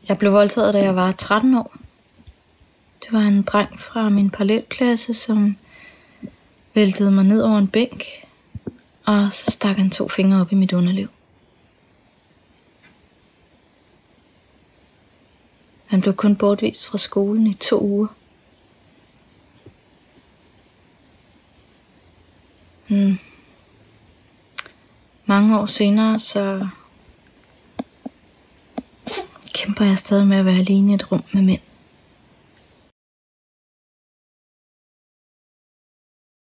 Jeg blev voldtaget, da jeg var 13 år. Det var en dreng fra min parallelklasse, som væltede mig ned over en bænk, og så stak han 2 fingre op i mit underliv. Han blev kun bortvist fra skolen i 2 uger. Mange år senere, så kæmper jeg stadig med at være alene i et rum med mænd.